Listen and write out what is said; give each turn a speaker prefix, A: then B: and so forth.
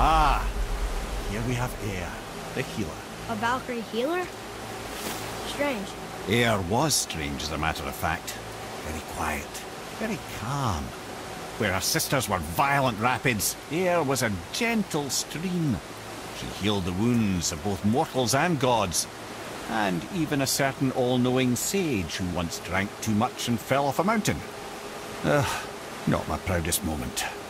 A: Ah, here we have Air, the healer.
B: A Valkyrie healer? Strange.
A: Air was strange, as a matter of fact. Very quiet, very calm. Where her sisters were violent rapids, Air was a gentle stream. She healed the wounds of both mortals and gods, and even a certain all-knowing sage who once drank too much and fell off a mountain. Not my proudest moment.